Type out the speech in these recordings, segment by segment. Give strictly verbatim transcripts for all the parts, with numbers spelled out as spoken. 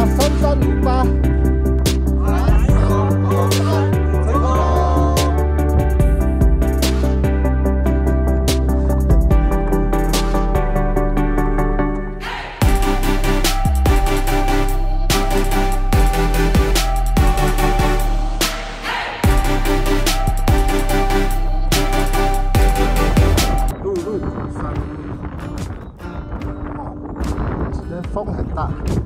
三三五八。 风很大，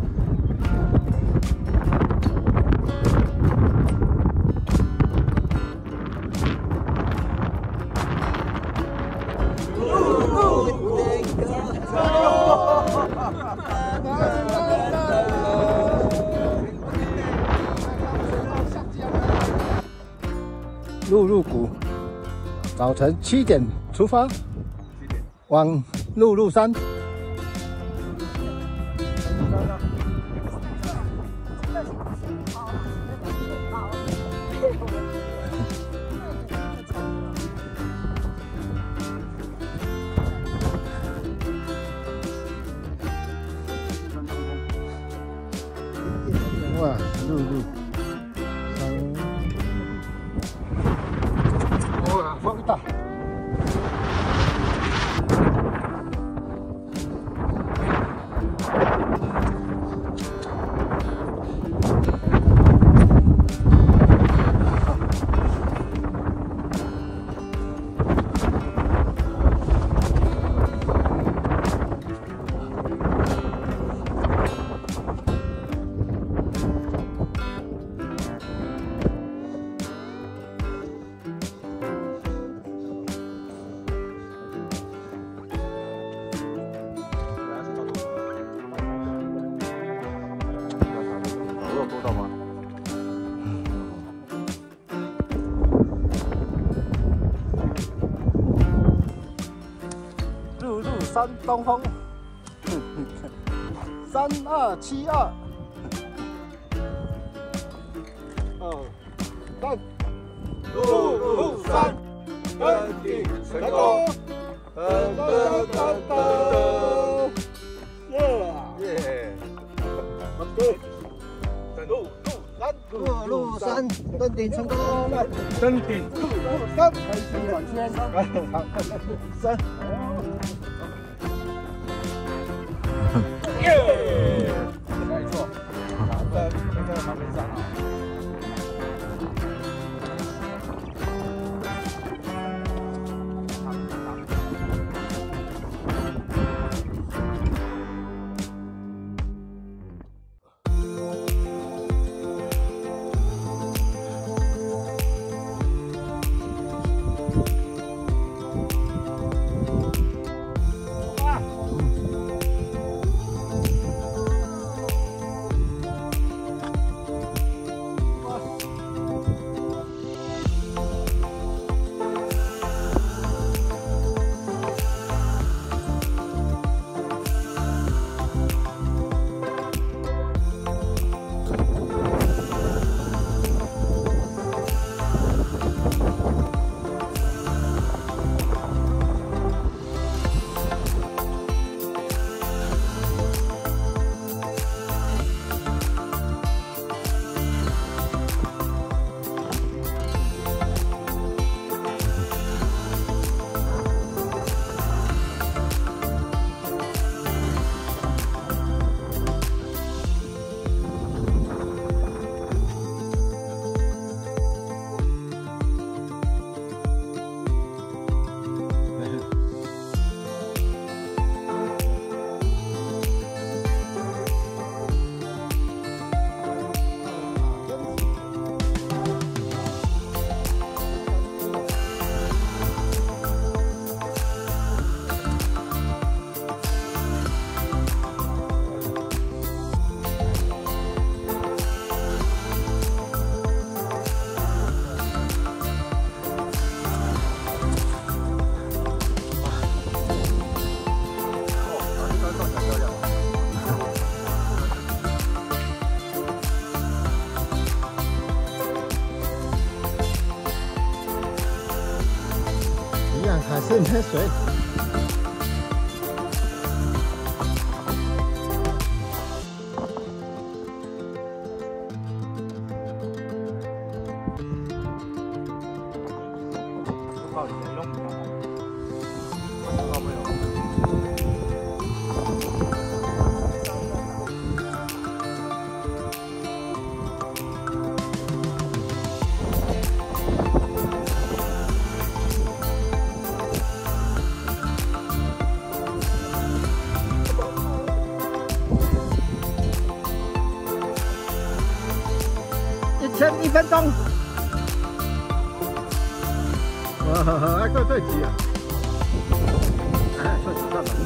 鹿鹿谷，早晨七点出发，往鹿鹿山。 哇，鹿鹿山，哇，风大。 山东风，三二七二，二三，鹿鹿山，登顶成功，噔噔噔噔，耶耶 ，OK， 鹿鹿山，鹿鹿山登顶成功，登顶鹿鹿山，开心晚圈，好，三。 耶！没错，好的，在旁边站好。还是没水。 靠你用不了。哦，没有。 一千一分钟，哇，还够对齐啊！哎，算了算了。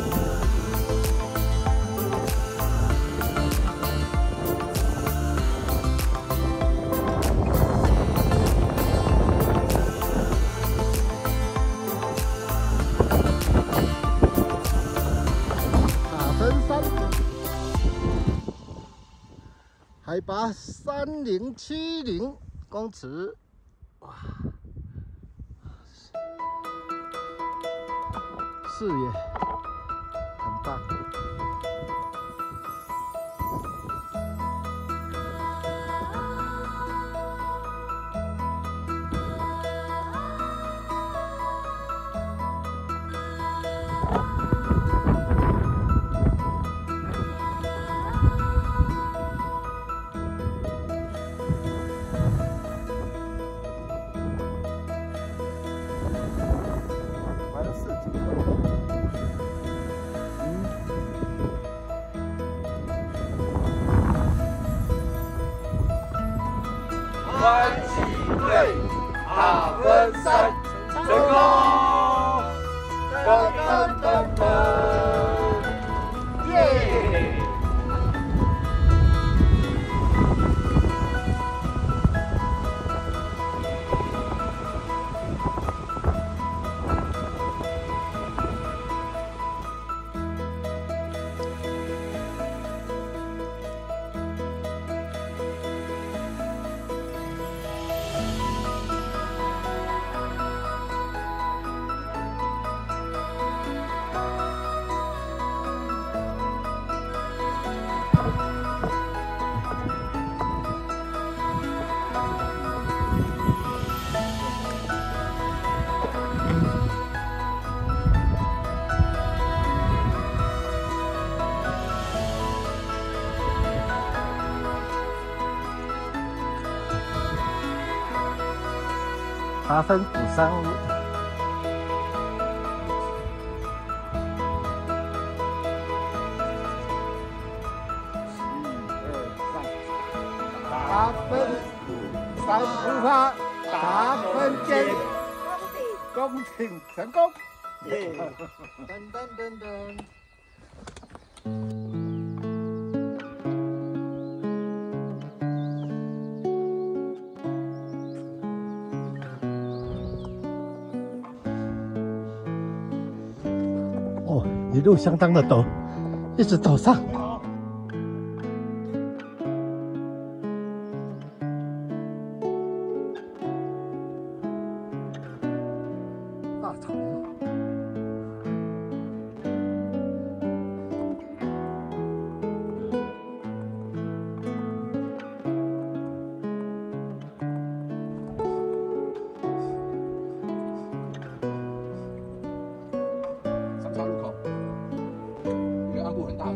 大分山。 海拔三零七零公尺，哇，视野很棒。 欢喜队大分山成功！噔噔噔噔，耶！ 八分鼓山屋，八分鼓山出发，八分间，攻顶成功！耶！噔噔噔噔。 哦，一路相当的陡，一直走上。大草原。 入口，一个暗部很大。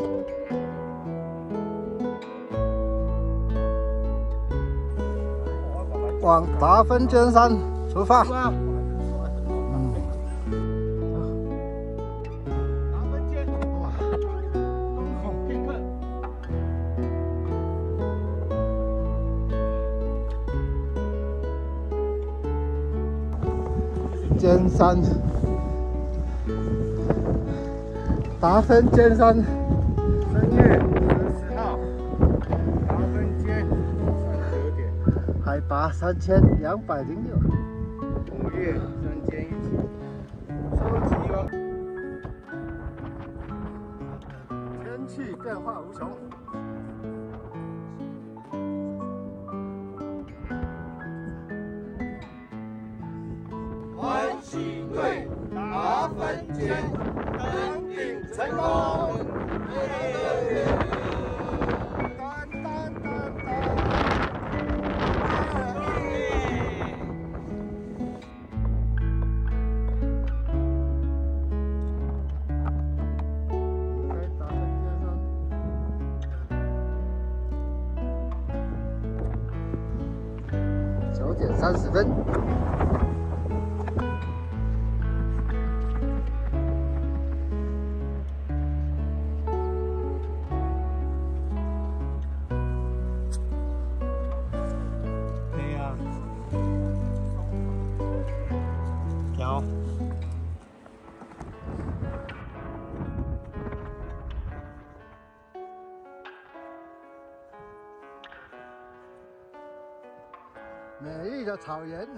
往达芬尖山出发。 嗯。达芬尖，哇，东孔片刻。 尖山。 达芬尖山， 三月十四号，达芬尖三九点， 海拔三千两百零六。 五月三尖一起，收集哦。 天气变化无穷。 欢喜队达芬尖登顶成功！ 当当当当！ 点三十分。 对呀，调。 美丽的草原。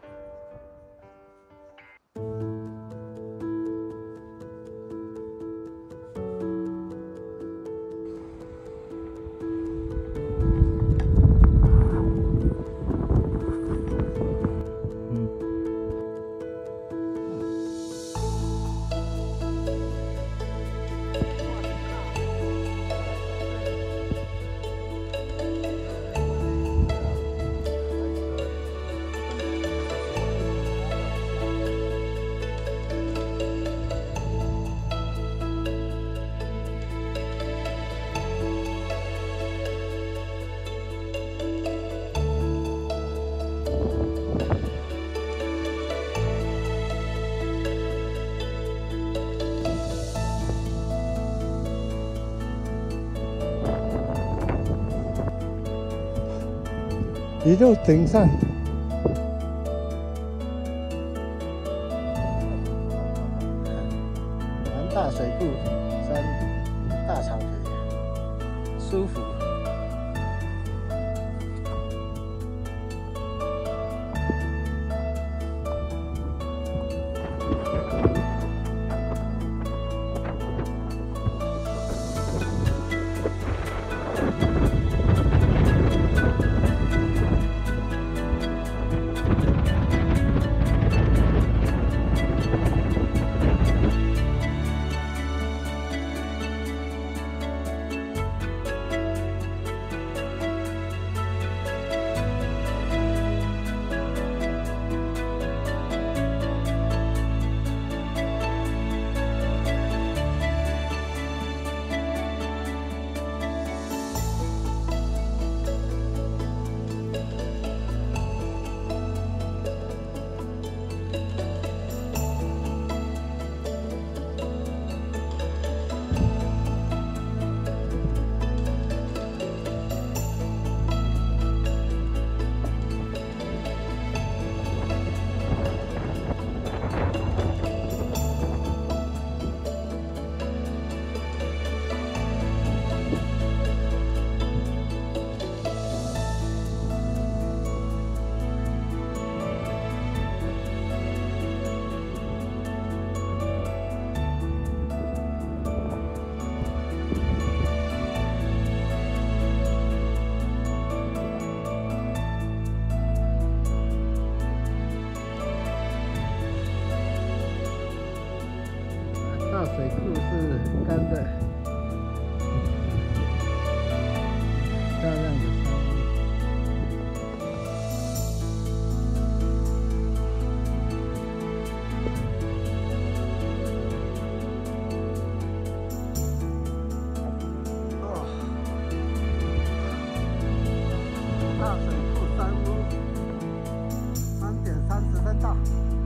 一路顶上，南大水库山大草原，舒服。大水库是干的，漂亮的山路。哦，大水库山屋，三点三十分到。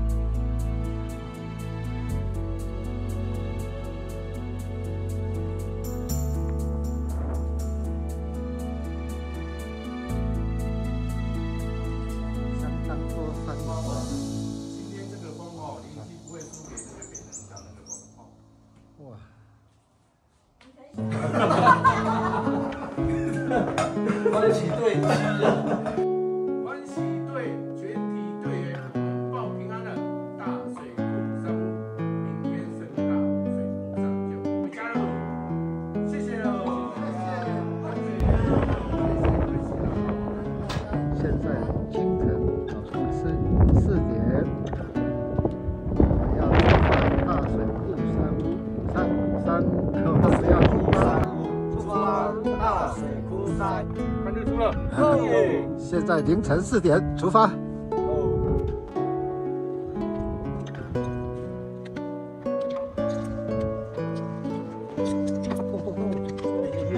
欢喜队七人， 欢喜队全体队员们报平安了！大水库山屋，明天盛大，水库上就回家喽！谢谢喽， 现在清晨早上四四点，要出发大水库山屋，山山，我们要出发，出发大水库山。 看日出了， 现在凌晨四点出发。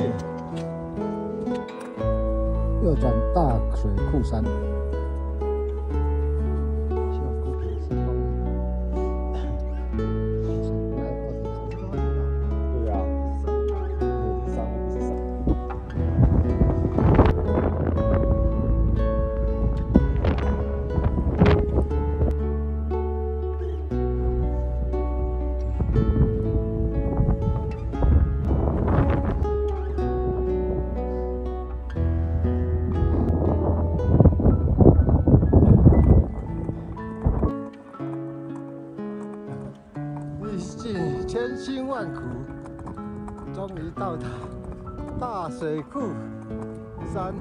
右转大水库山。 到达大水库山，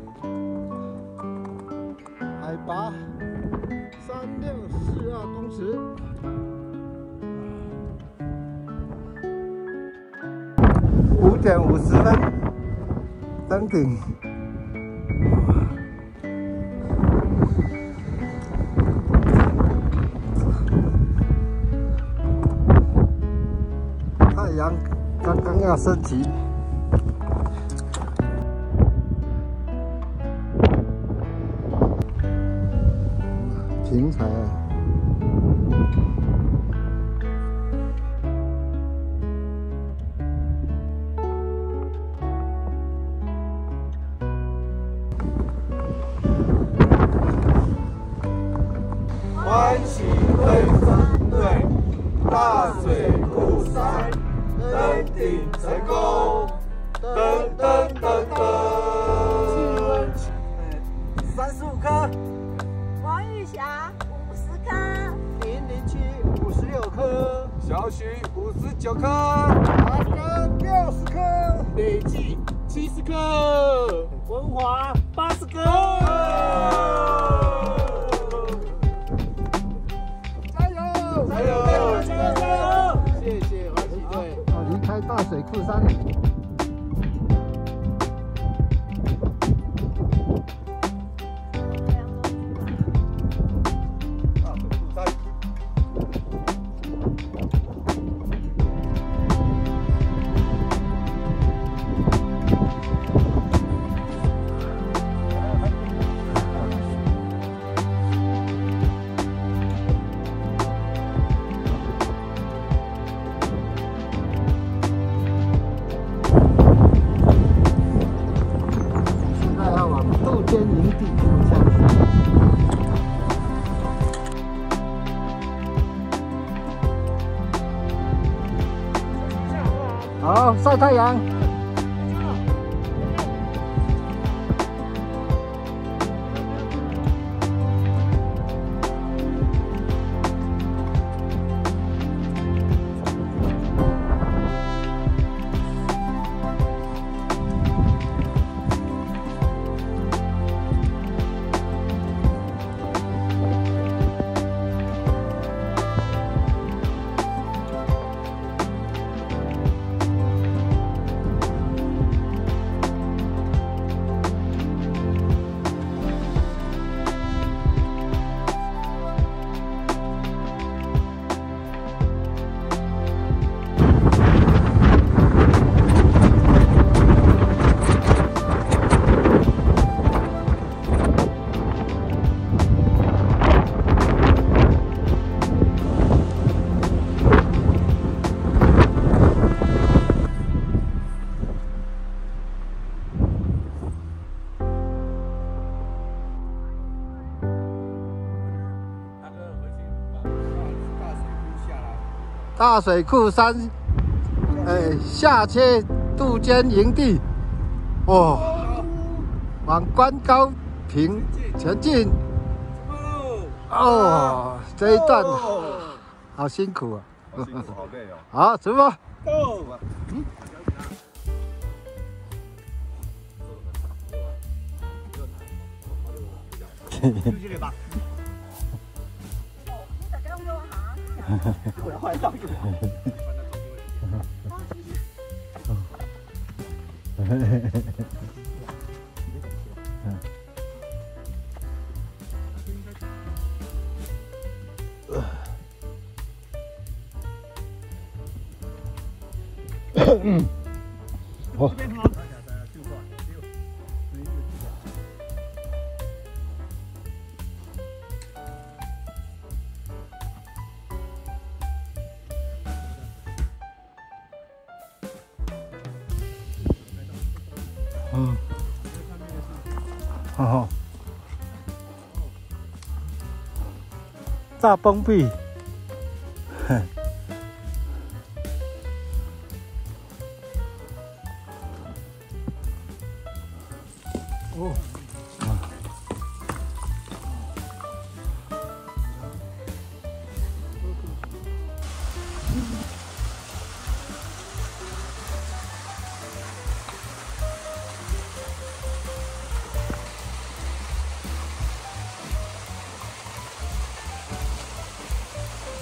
海拔三六四二公尺。五点五十分登顶。太阳刚刚要升起。 平台， 欢喜队三队大水库山登顶成功，噔噔噔噔，气温三十五颗。 王玉霞五十颗， 零零七五十六颗， 小许五十九颗，阿根六十颗，累计七十颗，文华八十颗，加油！加油！加油！加油！加油！谢谢欢喜队。 好，离开大水库山。 营地下好，晒太阳。大水库山，呃，下切渡间营地，哦，往关高坪前进。哦，这一段好辛苦啊！ 好辛苦，好累哦。 好，出发。 嗯。 我要换上去。 哦。 嗯，哦，大崩壁，哼，哦，啊，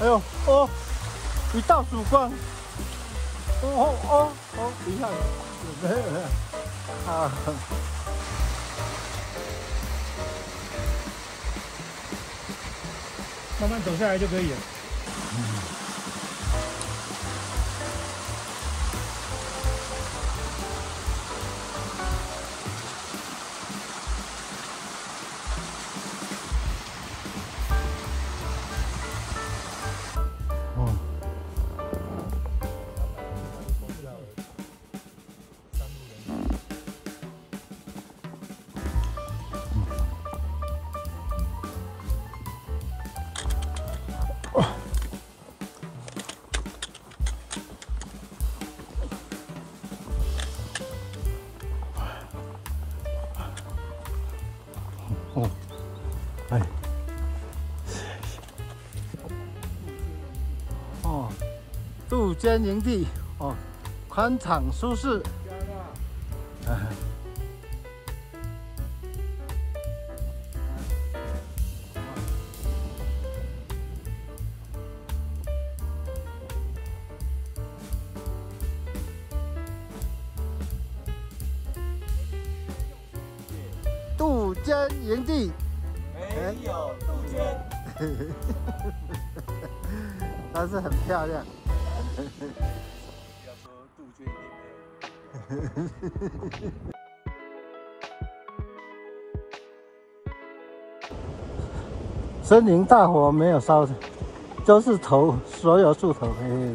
哎呦哦，一道曙光。哦哦哦哦，等一下，没有没有啊。 慢慢走下来就可以了。 哦，哎，哦，渡间营地哦，宽敞舒适。啊渡间营地没有杜鹃， 但是很漂亮。 要说杜鹃一定没有。 森林大火没有烧，都是头所有树头。嘿嘿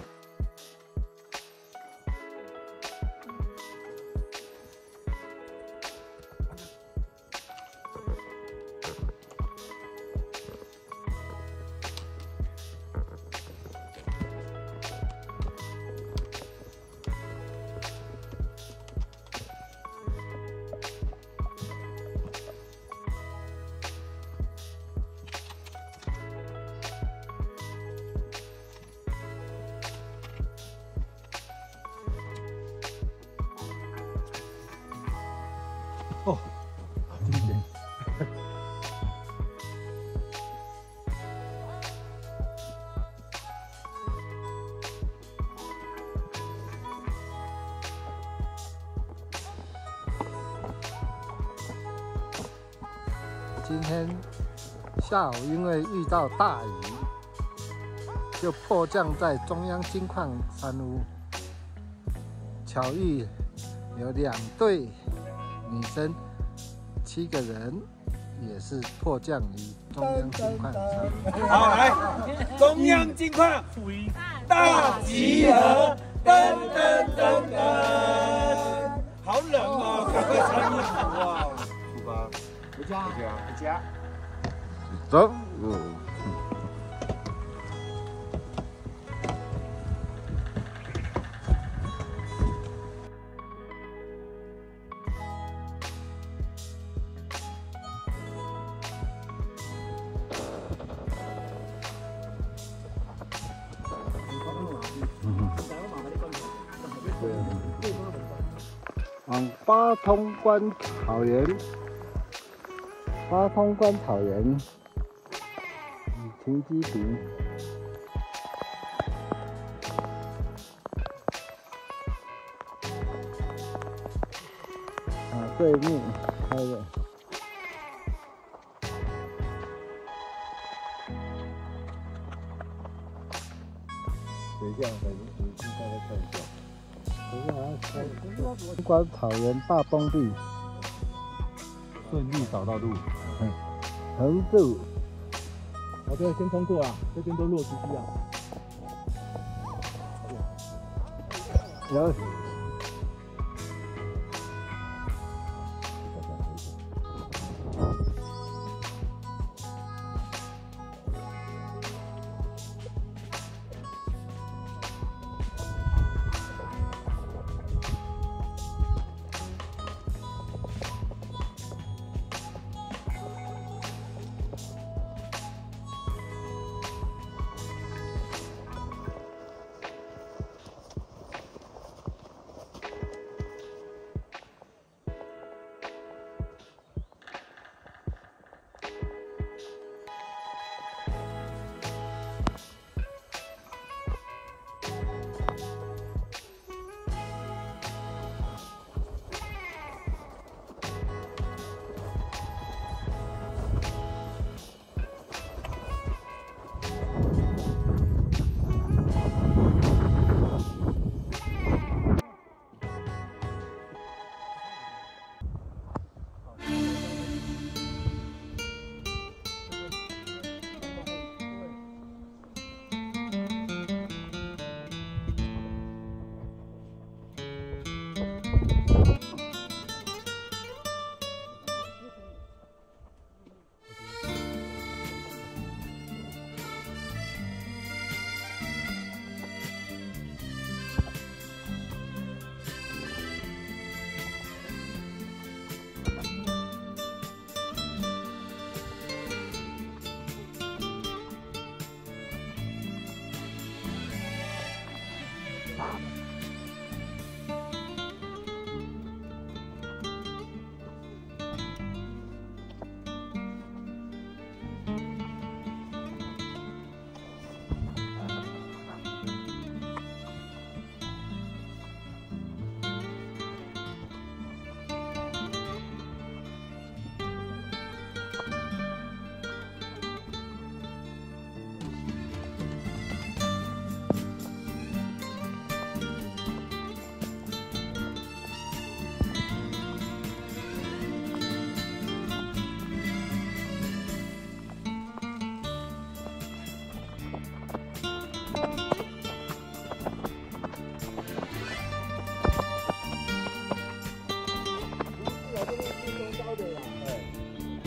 哦，这么远。今天下午因为遇到大雨，就迫降在中央金矿山屋。巧遇有两对女生，七个人也是迫降于中央金矿山屋。 好，来，中央金矿大集合，噔噔噔噔，好冷哦，赶快穿衣服啊！出发，回家，回家，回家。 走。往八通关草原，八通关草原，停机坪。啊，对面开的。等一下，等你你大概看一下。等一下啊，开关草原大崩地， 顺利找到路。 横渡。 好，这个先通过啊，这边都落石机啊。 有。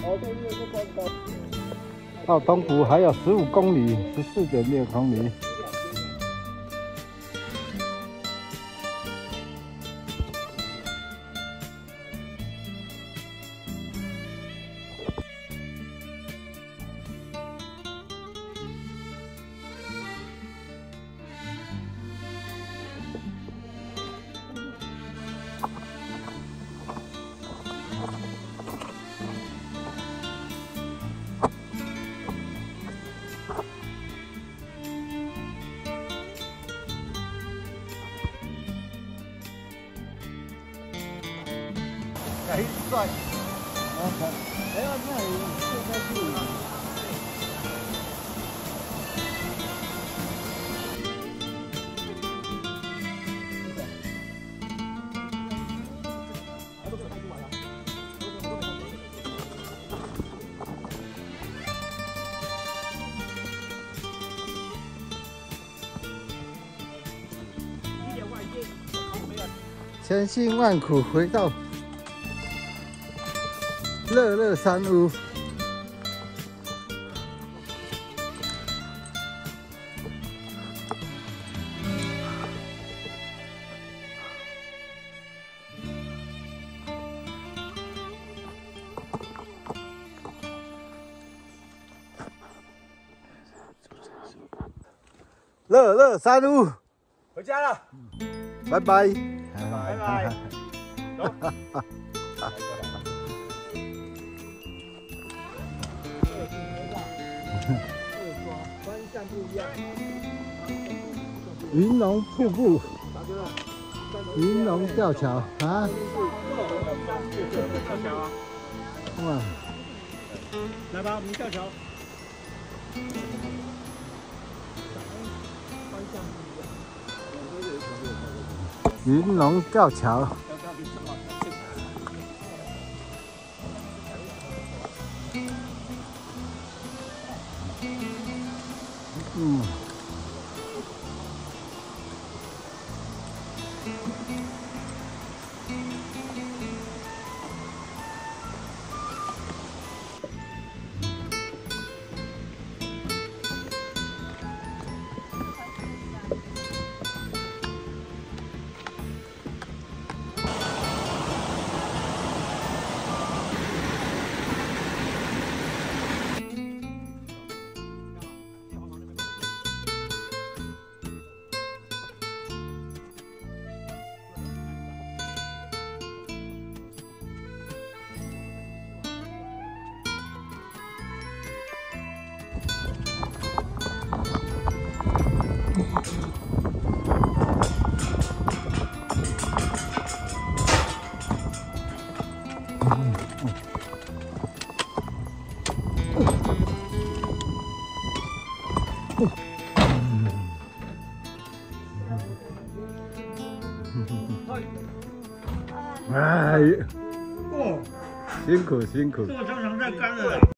到东湖还有十五公里，十四点六公里。还帅！哎呀，那也现在是。千辛万苦回到乐乐山屋，乐乐山屋， 回家了， 拜拜， 拜拜，走。 云龙瀑布，云龙吊桥啊！ 吊桥啊！ 哇， 来吧，我们吊桥。 云龙吊桥。嗯。哎，辛苦辛苦。 这个常常在干了。